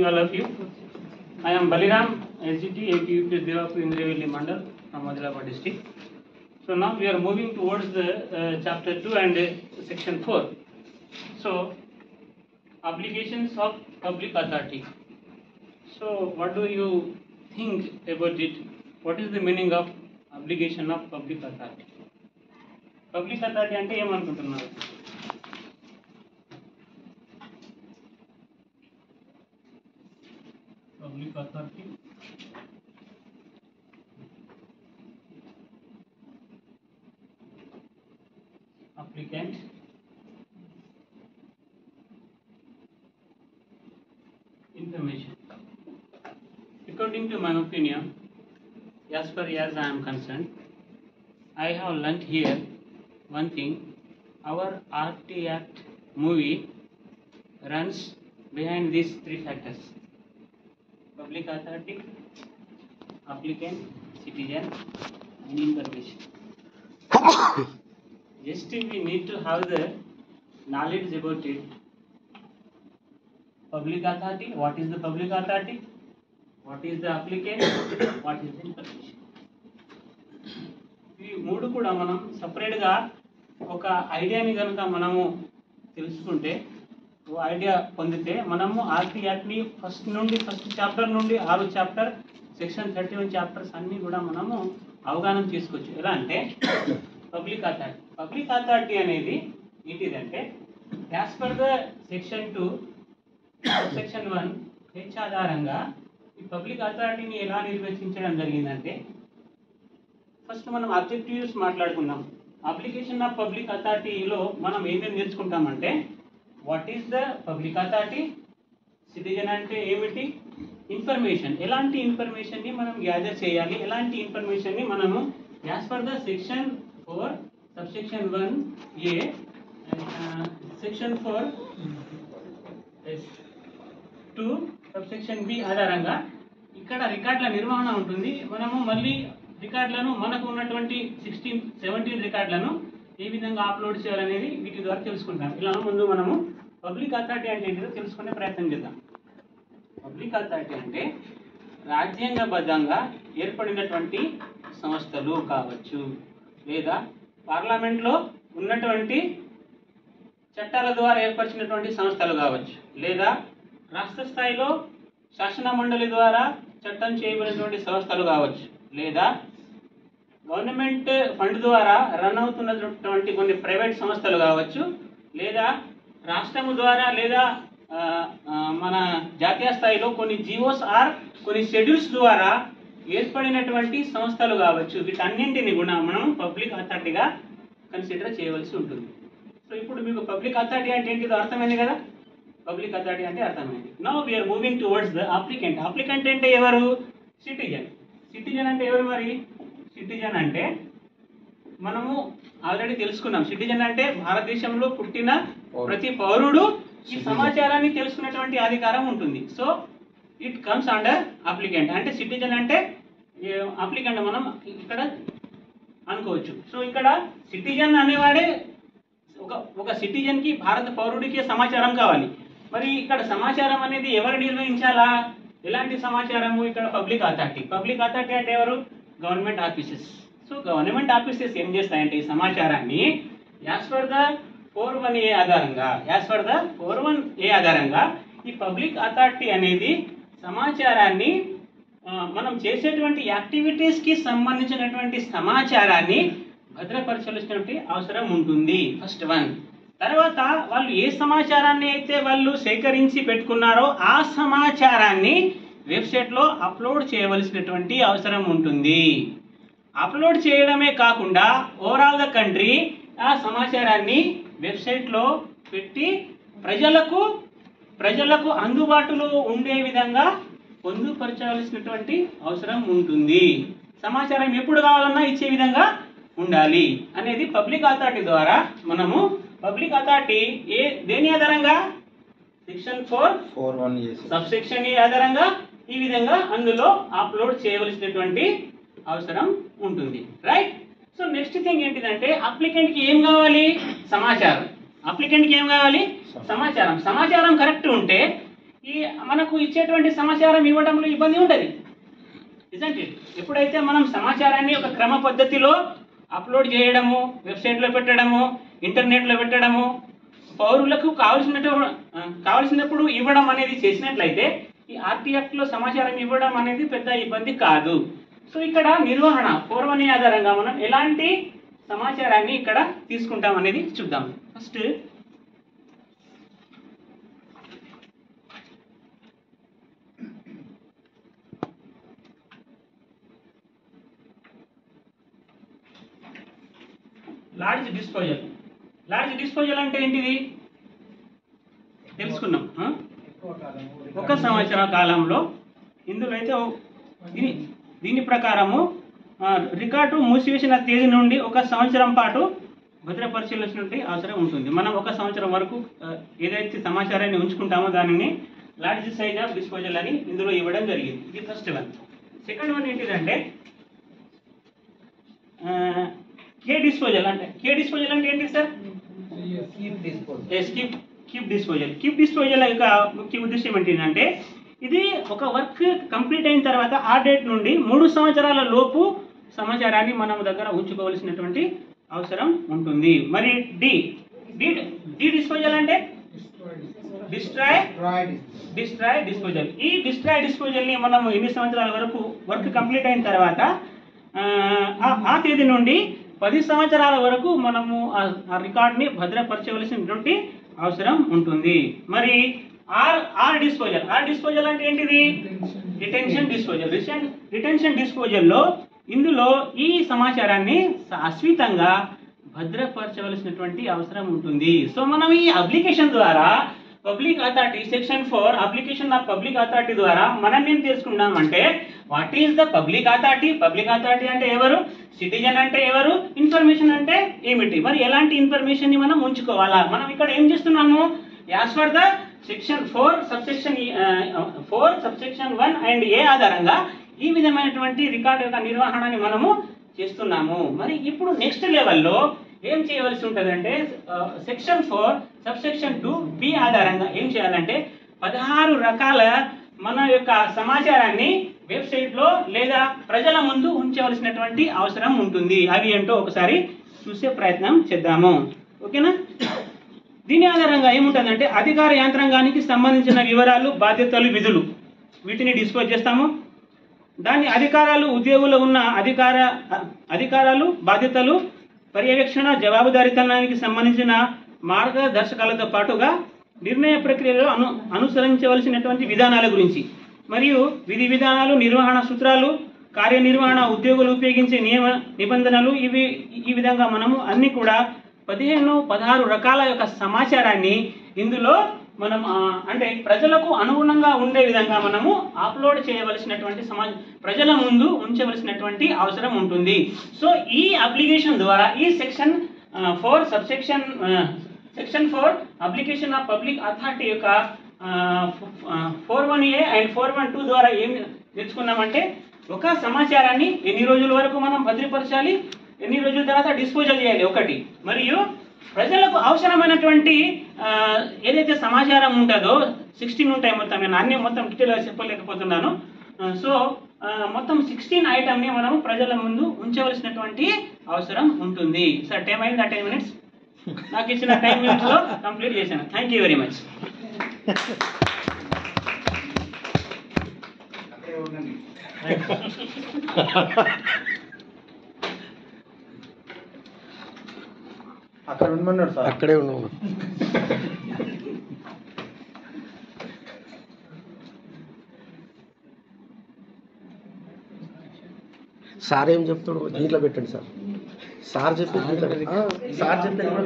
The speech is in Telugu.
All of you. I am Baliram, SGT, APUPS Devapu Indrevelli Mandal from Adilabad district. So now we are moving towards the chapter 2 and section 4. So, obligations of public authority. So, what do you think about it? What is the meaning of obligation of public authority? Public authority అంటే ఏమనుకుంటున్నారు? Public authority. Applicant. Information. According to my opinion, as far as I am concerned, I have learnt here one thing. Our RT Act movie runs behind these three factors: public authority, applicant, citizen, and information. Just we need to have the knowledge about it. Public authority, what is the public authority? What is the applicant? What is the information? ఈ మూడు కూడా మనం సపరేట్గా ఒక ఐడియాని కనుక మనము తెలుసుకుంటే, ఓ ఐడియా పొందితే మనము ఆర్టీ యాక్ట్ని ఫస్ట్ చాప్టర్ నుండి 6 చాప్టర్ సెక్షన్ 31 చాప్టర్స్ అన్నీ కూడా మనము అవగాహన చేసుకోవచ్చు. ఎలా అంటే పబ్లిక్ అథారిటీ అనేది ఏంటిదంటే, as per the section 2 section 1 H ఆధారంగా ఈ పబ్లిక్ అథారిటీని ఎలా నిర్వచించడం జరిగిందంటే, ఫస్ట్ మనం అబ్జెక్టివ్స్ మాట్లాడుకున్నాం. అప్లికేషన్ ఆఫ్ పబ్లిక్ అథారిటీలో మనం ఏమేమి నేర్చుకుంటామంటే, what is the public authority, citizen అంటే ఏమిటి, ఇన్ఫర్మేషన్, ఎలాంటి ఇన్ఫర్మేషన్ని మనం గ్యాదర్ చేయాలి, ఎలాంటి ఇన్ఫర్మేషన్ని మనము as per the section 4 subsection 1A section 4(2) subsection B ఆధారంగా ఇక్కడ రికార్డుల నిర్వహణ ఉంటుంది. మనము మళ్ళీ రికార్డులను మనకు ఉన్నటువంటి 17 రికార్డులను ఏ విధంగా అప్లోడ్ చేయాలనేది వీటి ద్వారా తెలుసుకుంటాం. ఇలా ముందు మనము పబ్లిక్ అథారిటీ అంటే ఏంటో తెలుసుకునే ప్రయత్నం చేద్దాం. పబ్లిక్ అథారిటీ అంటే రాజ్యాంగబద్ధంగా ఏర్పడినటువంటి సంస్థలు కావచ్చు, లేదా పార్లమెంట్లో ఉన్నటువంటి చట్టాల ద్వారా ఏర్పరిచినటువంటి సంస్థలు కావచ్చు, లేదా రాష్ట్ర స్థాయిలో శాసన మండలి ద్వారా చట్టం చేయబడినటువంటి సంస్థలు కావచ్చు, లేదా గవర్నమెంట్ ఫండ్ ద్వారా రన్ అవుతున్నటువంటి కొన్ని ప్రైవేట్ సంస్థలు కావచ్చు, లేదా రాష్ట్రము ద్వారా లేదా మన జాతీయ స్థాయిలో కొన్ని జిఓస్ ఆర్ కొన్ని షెడ్యూల్స్ ద్వారా ఏర్పడినటువంటి సంస్థలు కావచ్చు. వీటన్నింటిని కూడా మనం పబ్లిక్ అథారిటీగా కన్సిడర్ చేయవలసి ఉంటుంది. సో ఇప్పుడు మీకు పబ్లిక్ అథారిటీ అంటే ఏంటిదో అర్థమైంది కదా. పబ్లిక్ అథారిటీ అంటే అర్థమైంది. Now we are moving towards the applicant. Applicant అంటే ఎవరు? సిటిజన్. సిటిజన్ అంటే ఎవరు మరి? సిటిజన్ అంటే మనము ఆల్రెడీ తెలుసుకున్నాం. సిటిజన్ అంటే భారతదేశంలో పుట్టిన ప్రతి పౌరుడు ఈ సమాచారాన్ని తెలుసుకునేటువంటి అధికారం ఉంటుంది. So it comes under applicant. అంటే సిటిజన్ అంటే అప్లికెంట్ మనం ఇక్కడ అనుకోవచ్చు. సో ఇక్కడ సిటిజన్ అనేవాడే ఒక సిటిజన్కి, భారత పౌరుడికి సమాచారం కావాలి. మరి ఇక్కడ సమాచారం అనేది ఎవరు నిర్వహించాలా? ఎలాంటి సమాచారము? ఇక్కడ పబ్లిక్ అథారిటీ. పబ్లిక్ అథారిటీ అంటే ఎవరు? Government offices. So government offices ఏం చేస్తాయంటే ఈ సమాచారాన్ని యాజ్ పర్ ద 4(1)A ఆధారంగా ఈ పబ్లిక్ అథారిటీ అనేది సమాచారాన్ని మనం చేసేటువంటి యాక్టివిటీస్కి సంబంధించినటువంటి సమాచారాన్ని భద్రపరచాల్సినటువంటి అవసరం ఉంటుంది. First one. తర్వాత వాళ్ళు ఏ సమాచారాన్ని అయితే వాళ్ళు సేకరించి పెట్టుకున్నారో ఆ సమాచారాన్ని వెబ్సైట్లో అప్లోడ్ చేయవలసినటువంటి అవసరం ఉంటుంది. అప్లోడ్ చేయడమే కాకుండా ఓవరాల్ ద కంట్రీ ఆ సమాచారాన్ని వెబ్సైట్లో పెట్టి ప్రజలకు అందుబాటులో ఉండే విధంగా పొందుపరచాల్సినటువంటి అవసరం ఉంటుంది. సమాచారం ఎప్పుడు కావాలన్నా ఇచ్చే విధంగా ఉండాలి అనేది పబ్లిక్ అథారిటీ ద్వారా మనము పబ్లిక్ అథారిటీ దేని ఆధారంగా? సెక్షన్ 4(1)A సబ్సెక్షన్ ఏ ఆధారంగా ఈ విధంగా అందులో అప్లోడ్ చేయవలసినటువంటి అవసరం ఉంటుంది. రైట్. సో నెక్స్ట్ థింగ్ ఏంటిదంటే, అప్లికెంట్కి ఏం కావాలి? సమాచారం. అప్లికెంట్కి ఏం కావాలి? సమాచారం. సమాచారం కరెక్ట్ ఉంటే ఈ మనకు ఇచ్చేటువంటి సమాచారం ఇవ్వడంలో ఇబ్బంది ఉంటుంది. నిజంటే ఎప్పుడైతే మనం సమాచారాన్ని ఒక క్రమ పద్ధతిలో అప్లోడ్ చేయడము, వెబ్సైట్లో పెట్టడము, ఇంటర్నెట్లో పెట్టడము, పౌరులకు కావలసినప్పుడు ఇవ్వడం అనేది చేసినట్లయితే ఈ ఆర్టీ యాక్ట్లో సమాచారం ఇవ్వడం అనేది పెద్ద ఇబ్బంది కాదు. సో ఇక్కడ నిర్వహణ 4.1 ఆధారంగా మనం ఎలాంటి సమాచారాన్ని ఇక్కడ తీసుకుంటాం అనేది చూద్దాం. ఫస్ట్ లార్జ్ డిస్పోజల్ అంటే ఏంటిది తెలుసుకున్నాం. ఒక సంవత్సర కాలంలో ఇందులో అయితే దీని ప్రకారము రికార్డు మూసివేసిన తేదీ నుండి 1 సంవత్సరం పాటు భద్రపరచాల్సినటువంటి అవసరం ఉంటుంది. మనం 1 సంవత్సరం వరకు ఏదైతే సమాచారాన్ని ఉంచుకుంటామో దానిని లార్జ్ సైజ్ ఆఫ్ డిస్పోజల్ అని ఇందులో ఇవ్వడం జరిగింది. ఇది ఫస్ట్ వన్. సెకండ్ వన్ ఏంటిదంటే కీప్ డిస్పోజల్ అంటే ఏంటి సార్? కీప్ డిస్పోజల్ యొక్క ముఖ్య ఉద్దేశం ఏంటంటే ఇది ఒక వర్క్ కంప్లీట్ అయిన తర్వాత ఆ డేట్ నుండి 3 సంవత్సరాల లోపు సమాచారాన్ని మనం దగ్గర ఉంచుకోవాల్సినటువంటి అవసరం ఉంటుంది. మరి డి డిస్పోజల్ అంటే డిస్ట్రాయ్ డిస్పోజల్. ఈ డిస్ట్రాయ్ డిస్పోజల్ ని మనం ఎన్ని సంవత్సరాల వరకు వర్క్ కంప్లీట్ అయిన తర్వాత ఆ తేదీ నుండి 10 సంవత్సరాల వరకు మనము ఆ రికార్డ్ని భద్రపరచవలసినటువంటి అవసరం ఉంటుంది. మరి ఆర్ డిస్పోజల్ అంటే ఏంటిది? రిటెన్షన్ డిస్పోజల్లో ఇందులో ఈ సమాచారాన్ని శాశ్వతంగా భద్రపరచవలసినటువంటి అవసరం ఉంటుంది. సో మనం ఈ అప్లికేషన్ ద్వారా public authority section 4 application of public authority ద్వారా మనం ఏం తెలుసుకున్నామంటే what is the public authority అంటే ఎవరు, సిటిజన్ అంటే ఎవరు, ఇన్ఫర్మేషన్ అంటే ఏమిటి, మరి ఎలాంటి ఇన్ఫర్మేషన్ ని మనం ఉంచుకోవాలా. మనం ఇక్కడ ఏం చేస్తున్నాము, as for the section 4 subsection 1 and A ఆధారంగా ఈ విధమైనటువంటి రికార్డు యొక్క నిర్వహణని మనము చేస్తున్నాము. మరి ఇప్పుడు నెక్స్ట్ లెవెల్లో ఏం చేయవలసి ఉంటుందంటే సెక్షన్ 4 సబ్సెక్షన్ 2 బి ఆధారంగా ఏం చేయాలంటే 16 రకాల మన యొక్క సమాచారాన్ని వెబ్సైట్లో లేదా ప్రజల ముందు ఉంచవలసినటువంటి అవసరం ఉంటుంది. అవి ఏంటో ఒకసారి చూసే ప్రయత్నం చేద్దాము. ఓకేనా? దీని ఆధారంగా ఏముంటుందంటే అధికార యంత్రాంగానికి సంబంధించిన వివరాలు, బాధ్యతలు, విధులు వీటిని డిస్పోజ్ చేస్తాము. దాని అధికారాలు, ఉద్యోగులు ఉన్న అధికారాలు, బాధ్యతలు, పర్యవేక్షణ, జవాబుదారీతనానికి సంబంధించిన మార్గదర్శకాలతో పాటుగా నిర్ణయ ప్రక్రియలో అనుసరించవలసినటువంటి విధానాల గురించి మరియు విధి విధానాలు, నిర్వహణ సూత్రాలు, కార్యనిర్వహణ, ఉద్యోగులు ఉపయోగించే నియమ నిబంధనలు ఈ విధంగా మనము అన్ని కూడా 16 రకాల యొక్క సమాచారాన్ని ఇందులో మనం అంటే ప్రజలకు అనుగుణంగా ఉండే విధంగా మనము అప్లోడ్ చేయవలసినటువంటి ప్రజల ముందు ఉంచవలసినటువంటి అవసరం ఉంటుంది. సో ఈ అప్లికేషన్ ద్వారా ఈ section 4 section 4 application of public authority యొక్క 4.1a అండ్ 4.1.2 ద్వారా ఏం నేర్చుకున్నామంటే ఒక సమాచారాన్ని ఎన్ని రోజుల వరకు మనం భద్రపరచాలి, ఎన్ని రోజుల తర్వాత డిస్పోజల్ చేయాలి ఒకటి, మరియు ప్రజలకు అవసరమైనటువంటి ఏదైతే సమాచారం ఉంటుందో 16 ఉంటాయి. మొత్తం నేను అన్ని మొత్తం డీటెయిల్గా చెప్పలేకపోతున్నాను. సో మొత్తం 16 ఐటమ్ని మనం ప్రజల ముందు ఉంచవలసినటువంటి అవసరం ఉంటుంది. సార్ టైం అయింది, 10 minutes నాకు ఇచ్చిన 10 minutesలో కంప్లీట్ చేశాను. Thank you very much. అక్కడ ఉండమన్నాడు సార్. అక్కడే ఉన్నాను. సార్ ఏం చెప్తాడు దీంట్లో పెట్టండి సార్. సార్ చెప్పి